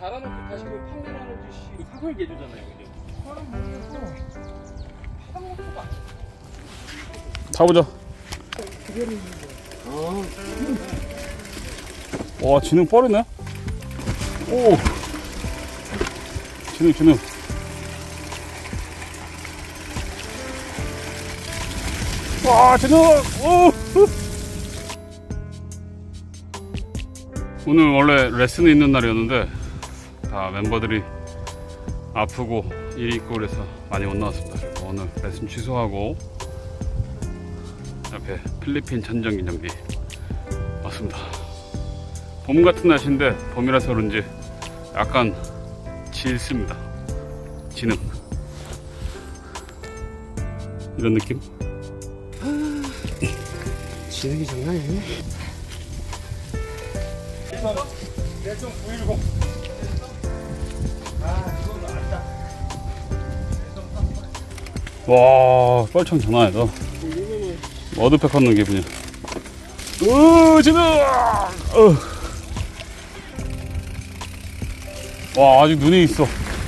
달아놓고 다시 판매를 하는 짓이 사설 개조잖아요, 그죠? 사람 모르겠어. 파당목소가 타보자. 와, 진흥 빠르네. 오, 진흥. 와, 진흥. 오. 오늘 원래 레슨이 있는 날이었는데 다 멤버들이 아프고 일이 있고 그래서 많이 못 나왔습니다. 그래서 오늘 레슨 취소하고 옆에 필리핀 천정기념비 왔습니다. 봄 같은 날씨인데 봄이라서 그런지 약간 질습니다. 진흥 이런 느낌? 진흙이 장난이 아니야? 1.910. 아, 이거는 안다. 와, 뻘창 장난 아니다. 어드팩 하는 기분이야. 으, 진흥! 와, 아직 눈이 있어.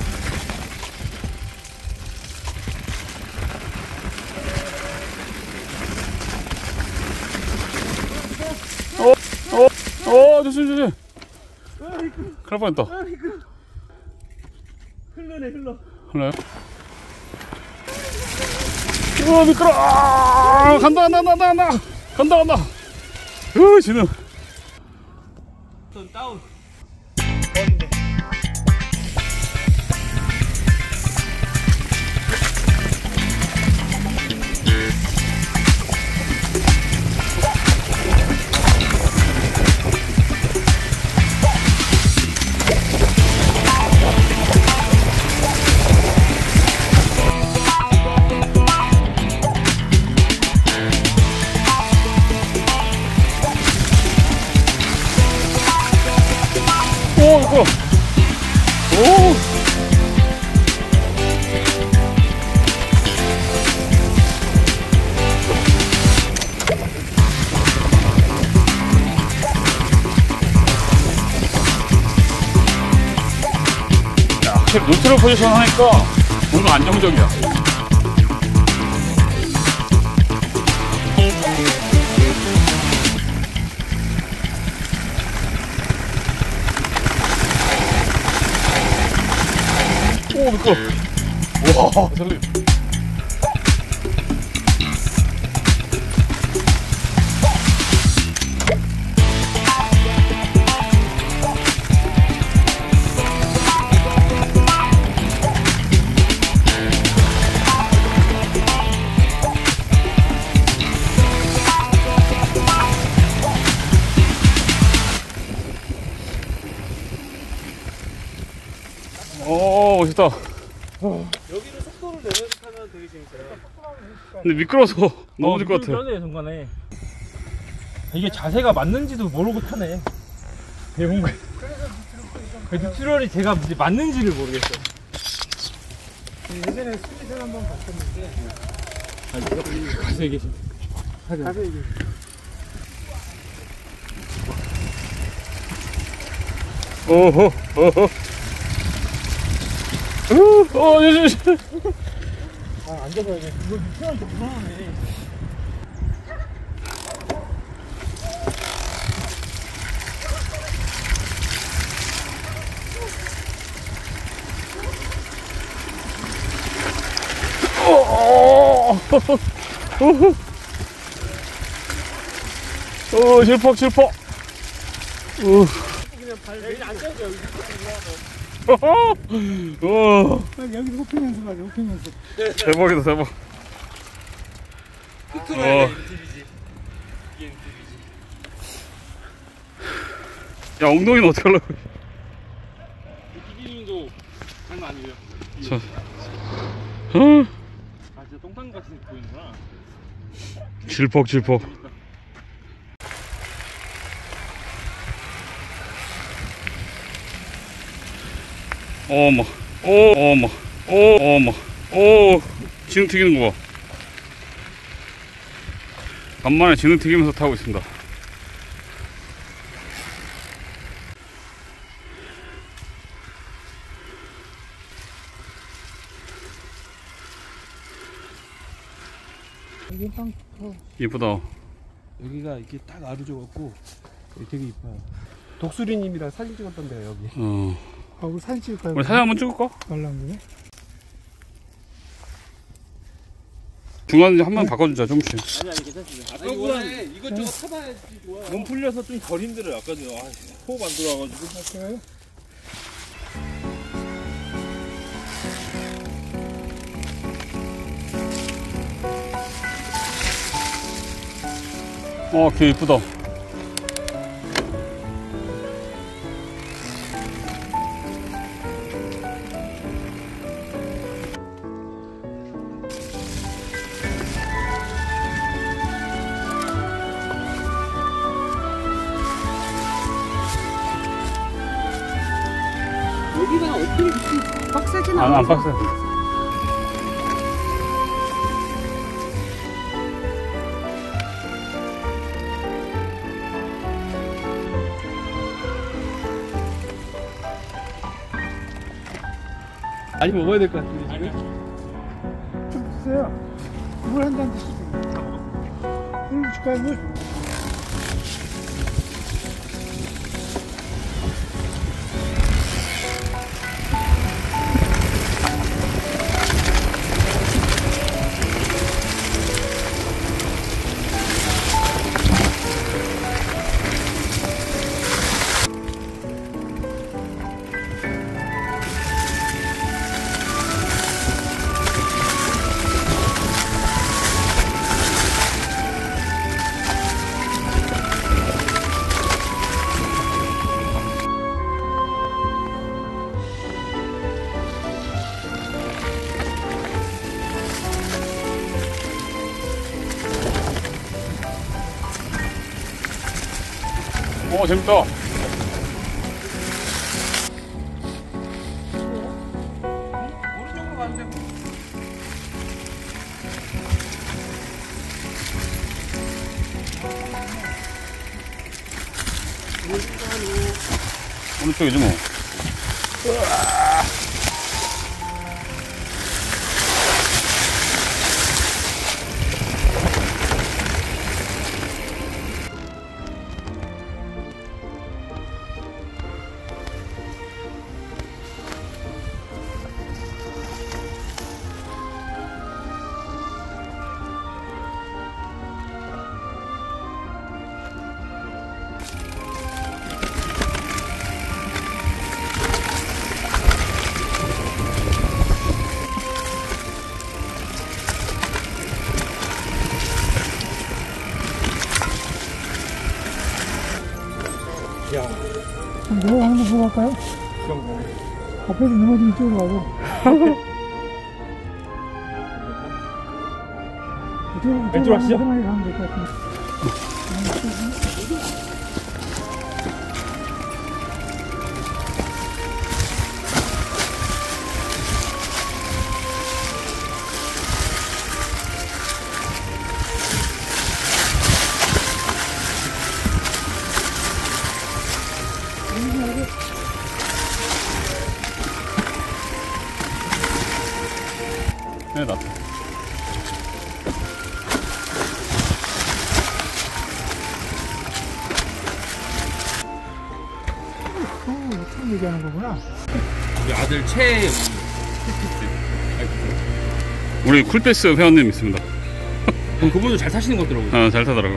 조심. 큰일 뻔했다. 흘러요? 미끄러. 간다. 진흥. 다운. 오, 이거. 오. 야, 확실히 노트럴 포지션 하니까 뭔가 안정적이야. 오, 미끄러. 와, 살림. 오, 멋있다. 여기는 속도를 내면서 타면 되게 재밌어요. 근데 미끄러워서 넘어질 것 같아. 미끄러져요, 중간에. 이게 자세가 맞는지도 모르고 타네. 뭔가 뉴트럴이 제가 맞는지를 모르겠어요. 예전에 스윗을 한번 봤었는데 가서 얘기하시면 가서 얘기해. 오호. 조심. 아, 앉아서 이게 이거 뉴트럴한테 불안하네. 실퍽. 그냥 발 여기 앉아서 여기 여기 호핑 연습하자, 호핑 연습. 대박이다, 대박. NTV지. 이게 NTV지. 야, 엉덩이는 어떻게 하려고. TV님도 장난 아니에요. 아, 진짜 똥탕같이 보이는구나. 질퍽. 어머. 진흙 튀기는 거 봐. 간만에 진흙 튀기면서 타고 있습니다. 여기 땅 이쁘다. 여기가 이렇게 딱 아르줘갖고 되게 이뻐요. 독수리님이랑 사진 찍었던데요 여기. 아 우리 사진 찍을까요? 우리 사진 한번 찍을까? 말랑구네. 중간에 한번 바꿔주자 조금씩. 아니 괜찮습니다. 아까보다 이것저것 타봐야지 좋아요. 몸 풀려서 좀 덜 힘들어요. 아까 전에 호흡 안 들어와가지고. 할까요? 길 이쁘다. 여기가 어떻게 빡세진 안 빡세. 많이 먹어야 될 것 같은데 지금. 좀 주세요. 물 한 잔 드시고. 물 줄까요 물? 재밌다. 오른쪽으로 가면 되고. 오른쪽이지 뭐. 그럼 내가 한번 보고 갈까요? 앞에서 넘어지면 이쪽으로 가고. 이쪽으로 가시죠. 편하게 가면 될 것 같은데. 네, 나. 참 얘기하는 거구나. 우리 아들 최 우리 쿨패스 회원님 있습니다. 그분도 잘 타시는 것 같더라고요. 잘 타더라고.